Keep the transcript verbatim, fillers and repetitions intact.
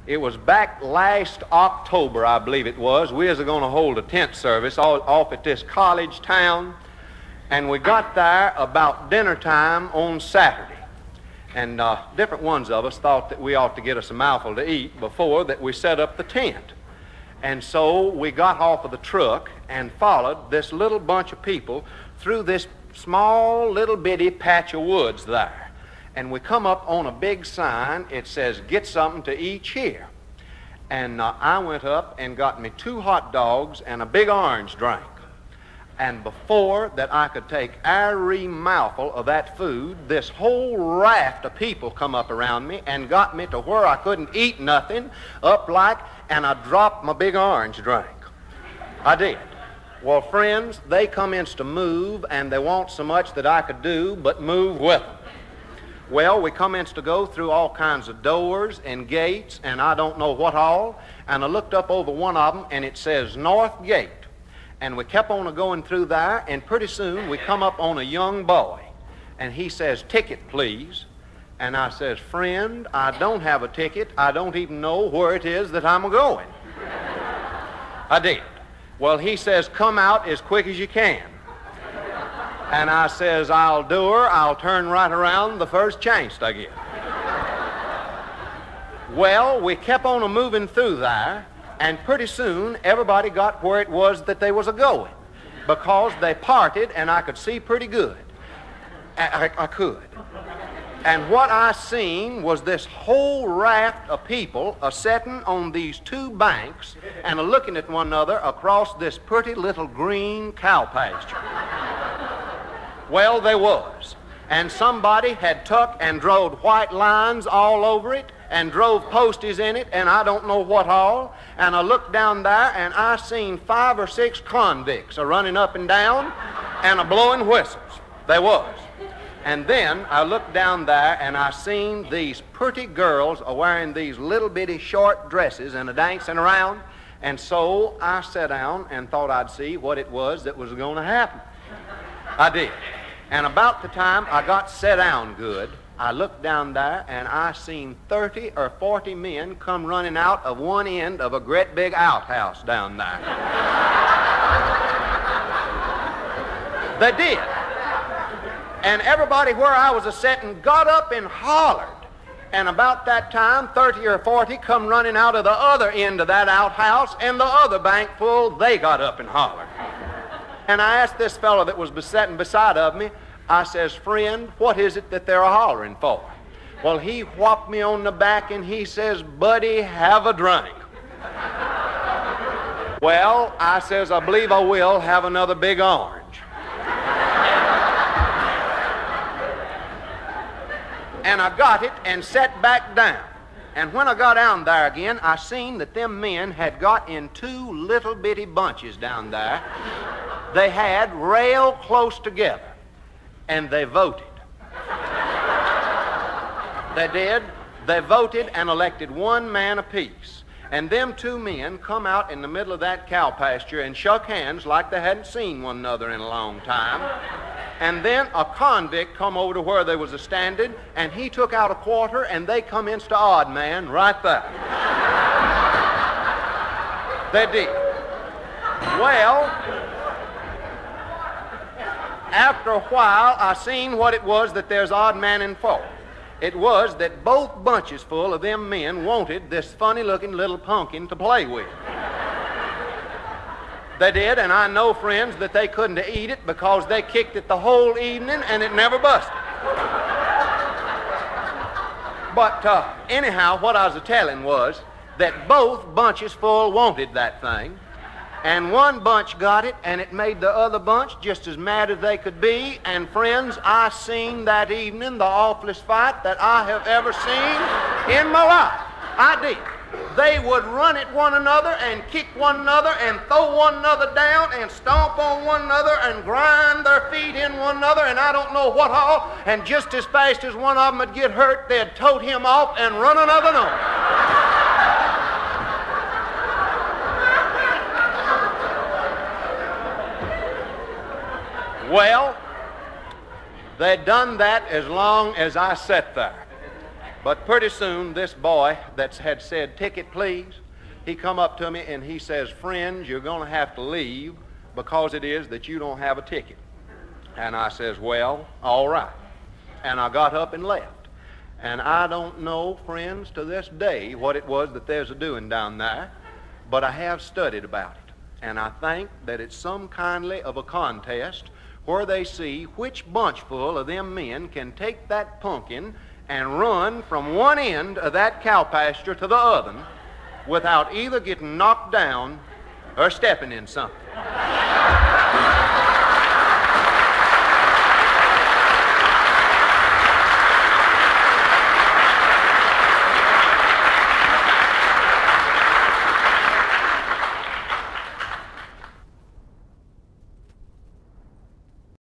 It was back last October, I believe it was. We was going to hold a tent service all, off at this Collegetown, and we got there about dinner time on Saturday. And uh, different ones of us thought that we ought to get us a mouthful to eat before that we set up the tent. And so we got off of the truck and followed this little bunch of people through this small little bitty patch of woods there. And we come up on a big sign. It says, "Get something to eat here." And uh, I went up and got me two hot dogs and a big orange drink. And before that I could take every mouthful of that food, this whole raft of people come up around me and got me to where I couldn't eat nothing, up like, and I dropped my big orange drink. I did. Well, friends, they commenced to move, and they want so much that I could do but move with them. Well, we commenced to go through all kinds of doors and gates, and I don't know what all, and I looked up over one of them, and it says North Gate. And we kept on going through there, and pretty soon we come up on a young boy, and he says, "Ticket, please." And I says, "Friend, I don't have a ticket. I don't even know where it is that I'm going." I did. Well, he says, "Come out as quick as you can." And I says, "I'll do her. I'll turn right around the first chance I get." Well, we kept on a-moving through there, and pretty soon everybody got where it was that they was a-going, because they parted, and I could see pretty good. I, I, I could. And what I seen was this whole raft of people a-setting on these two banks and a-looking at one another across this pretty little green cow pasture. Well, they was. And somebody had tuck and drove white lines all over it and drove posties in it, and I don't know what all. And I looked down there, and I seen five or six convicts a-running up and down and a-blowing whistles. They was. And then I looked down there, and I seen these pretty girls a-wearing these little bitty short dresses and a-dancing around. And so I sat down and thought I'd see what it was that was going to happen. I did. And about the time I got set down good, I looked down there, and I seen thirty or forty men come running out of one end of a great big outhouse down there. They did. And everybody where I was a-setting got up and hollered. And about that time, thirty or forty come running out of the other end of that outhouse, and the other bank full, they got up and hollered. And I asked this fellow that was sitting beside of me, I says, "Friend, what is it that they're hollering for?" Well, he whopped me on the back, and he says, "Buddy, have a drink." Well, I says, "I believe I will have another big orange." And I got it and sat back down. And when I got down there again, I seen that them men had got in two little bitty bunches down there. They had rail close together, and they voted. They did. They voted and elected one man apiece. And them two men come out in the middle of that cow pasture and shook hands like they hadn't seen one another in a long time. And then a convict come over to where they was a-standing, and he took out a quarter, and they come inst the odd man right there. They did. Well, after a while, I seen what it was that there's odd man in for. It was that both bunches full of them men wanted this funny-looking little pumpkin to play with. They did, and I know, friends, that they couldn't eat it because they kicked it the whole evening and it never busted. But uh, anyhow, what I was a-telling was that both bunches full wanted that thing, and one bunch got it, and it made the other bunch just as mad as they could be. And friends, I seen that evening the awfulest fight that I have ever seen in my life. I did. They would run at one another and kick one another and throw one another down and stomp on one another and grind their feet in one another and I don't know what all. And just as fast as one of them would get hurt, they'd tote him off and run another on. Well, they done that as long as I sat there. But pretty soon, this boy that had said, "Ticket, please," he come up to me and he says, "Friends, you're going to have to leave because it is that you don't have a ticket." And I says, "Well, all right." And I got up and left. And I don't know, friends, to this day what it was that there's a doing down there, but I have studied about it. And I think that it's some kindly of a contest where they see which bunchful of them men can take that pumpkin and run from one end of that cow pasture to the other without either getting knocked down or stepping in something.